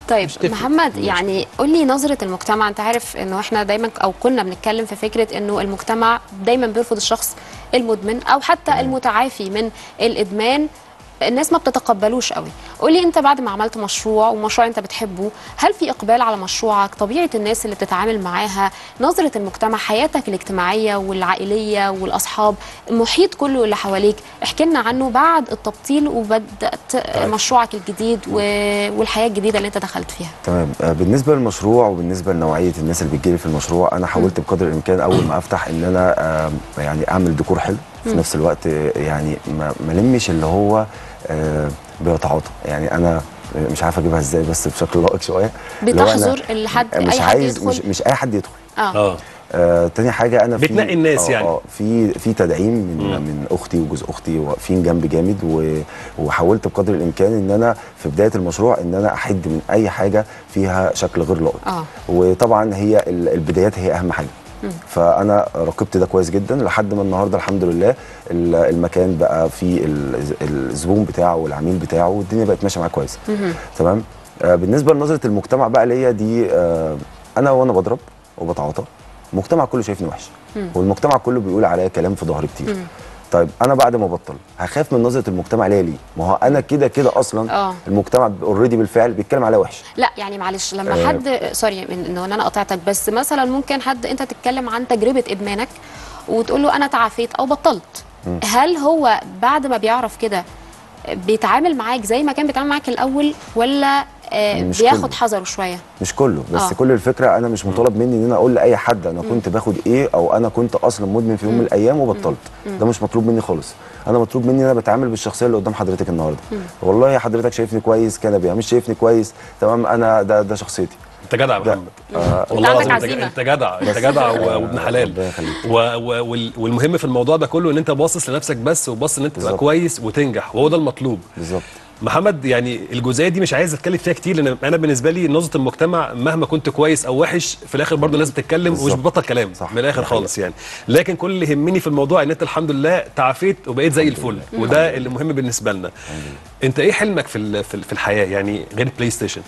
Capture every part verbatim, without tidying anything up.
طيب محمد، يعني قول لي نظره المجتمع. انت عارف انه احنا دايما او كنا بنتكلم في فكره انه المجتمع دايما بيرفض الشخص المدمن او حتى المتعافي من الادمان، الناس ما بتتقبلوش قوي. قولي انت بعد ما عملت مشروع ومشروع انت بتحبه، هل في اقبال على مشروعك؟ طبيعه الناس اللي بتتعامل معاها، نظره المجتمع، حياتك الاجتماعيه والعائليه والاصحاب، المحيط كله اللي حواليك، احكي لنا عنه بعد التبطيل وبدات طيب. مشروعك الجديد والحياه الجديده اللي انت دخلت فيها. تمام. بالنسبه للمشروع وبالنسبه لنوعيه الناس اللي بتجيلي في المشروع، انا حاولت بقدر الامكان اول ما افتح ان انا يعني اعمل ديكور حلو في نفس الوقت، يعني ما لمش اللي هو آه بيتعاطى. يعني انا مش عارف اجيبها ازاي بس بشكل لائق شويه. بتحظر الحد مش اي عايز حد يدخل؟ مش, مش اي حد يدخل. اه, آه. آه تاني حاجه انا في بتنقي الناس آه يعني آه في في تدعيم من مم. من اختي وجوز اختي واقفين جنبي جامد، وحاولت بقدر الامكان ان انا في بدايه المشروع ان انا احد من اي حاجه فيها شكل غير لائق. آه. وطبعا هي البدايات هي اهم حاجه. فانا راقبت ده كويس جدا لحد ما النهارده الحمد لله المكان بقى فيه الزبون بتاعه والعميل بتاعه والدنيا بقت ماشيه معاه كويس. تمام. آه بالنسبه لنظره المجتمع بقى ليا دي، آه انا وانا بضرب وبتعاطى المجتمع كله شايفني وحش، والمجتمع كله بيقول عليا كلام في ظهري كتير. مم. طيب انا بعد ما بطل هخاف من نظره المجتمع ليا ليه؟ ما هو انا كده كده اصلا أوه. المجتمع اوريدي بالفعل بيتكلم عليا وحش. لا يعني معلش لما آه حد سوري انه انا قطعتك، بس مثلا ممكن حد انت تتكلم عن تجربه ادمانك وتقول له انا تعافيت او بطلت، مم. هل هو بعد ما بيعرف كده بيتعامل معاك زي ما كان بيتعامل معاك الاول، ولا آه بياخد حذره شويه؟ مش كله، بس آه. كل الفكره انا مش مطالب مني ان انا اقول لاي حد انا كنت مم. باخد ايه او انا كنت اصلا مدمن في يوم من الايام وبطلت. مم. ده مش مطلوب مني خالص. انا مطلوب مني ان انا بتعامل بالشخصيه اللي قدام حضرتك النهارده. مم. والله حضرتك شايفني كويس كنبي، مش شايفني كويس تمام، انا ده ده شخصيتي. انت جدع يا محمد. آه والله العظيم انت, انت جدع، انت جدع وابن حلال. والمهم في الموضوع ده كله ان انت باصص لنفسك بس، وباصص ان انت تبقى كويس وتنجح، وهو ده المطلوب بالظبط. محمد، يعني الجزئيه دي مش عايز اتكلم فيها كتير، لان انا بالنسبه لي نظره المجتمع مهما كنت كويس او وحش في الاخر برضه الناس بتتكلم ومش بتبطل كلام من الاخر خالص يعني. لكن كل اللي يهمني في الموضوع ان انت الحمد لله تعافيت وبقيت زي الفل، وده اللي مهم بالنسبه لنا. انت ايه حلمك في في الحياه يعني غير البلاي ستيشن؟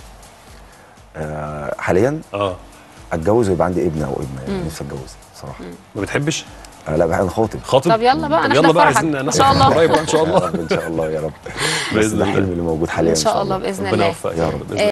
آه حاليا اه اتجوز ويبقى عندي ابن او ابنه، يعني نفسي اتجوز صراحه. ما بتحبش؟ آه لا بقى انا خاطب. خاطب؟ طب يلا بقى نحضر يلا بقى عايزين ان شاء الله قريب ان شاء الله. ان شاء الله يا رب. بس ده حلمي اللي موجود حاليا ان شاء الله باذن الله. ربنا يوفقك يا رب.